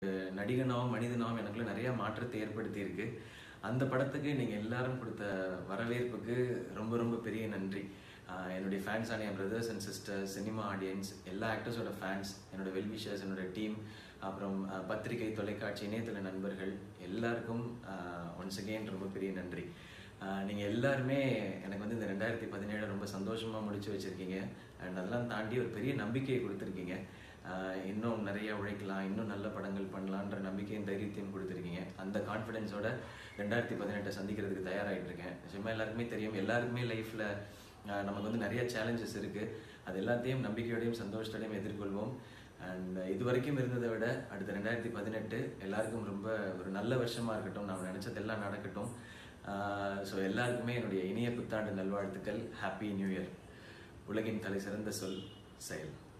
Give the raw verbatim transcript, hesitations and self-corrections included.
நடிகனாவும் மனிதனாவும் எனக்குள்ள நிறைய மாற்றத்தை ஏற்படுத்தியிருக்கு. அந்த படத்துக்கு நீங்க எல்லாரும் கொடுத்த வரவேற்புக்கு ரொம்ப ரொம்ப பெரிய நன்றி. ஆஹ் என்னுடைய ஃபேன்ஸான என் brothers and sisters, cinema audience, எல்லா ஆக்டர்ஸோட ஃபேன்ஸ், என்னோட வெல்விஷர்ஸ், என்னோட டீம், அப்புறம் பத்திரிகை, தொலைக்காட்சி, இணையதள நண்பர்கள் எல்லாருக்கும் ஒன்ஸ் அகெயின் ரொம்ப பெரிய நன்றி. நீங்கள் எல்லாருமே எனக்கு வந்து இந்த ரெண்டாயிரத்தி பதினேழு ரொம்ப சந்தோஷமாக முடிச்சு வச்சுருக்கீங்க. அண்ட் அதெல்லாம் தாண்டி ஒரு பெரிய நம்பிக்கையை கொடுத்துருக்கீங்க. இன்னும் நிறைய உழைக்கலாம், இன்னும் நல்ல படங்கள் பண்ணலான்ற நம்பிக்கையும் தைரியத்தையும் கொடுத்துருக்கீங்க. அந்த கான்ஃபிடென்ஸோட ரெண்டாயிரத்தி பதினெட்டை சந்திக்கிறதுக்கு தயாராகிட்டு இருக்கேன். நிச்சயமாக எல்லாருக்குமே தெரியும், எல்லாருக்குமே லைஃப்பில் நமக்கு வந்து நிறைய சேலஞ்சஸ் இருக்குது. அது எல்லாத்தையும் நம்பிக்கையோடையும் சந்தோஷத்தோடையும் எதிர்கொள்வோம். அண்ட் இது வரைக்கும் இருந்ததை விட அடுத்த ரெண்டாயிரத்தி பதினெட்டு எல்லாருக்கும் ரொம்ப ஒரு நல்ல வருஷமாக இருக்கட்டும். நாம் நினச்சதெல்லாம் நடக்கட்டும். ஸோ எல்லாருக்குமே என்னுடைய இனிய புத்தாண்டு நல்வாழ்த்துக்கள். Happy new year. உலகின் தலை சிறந்த சொல் செயல்.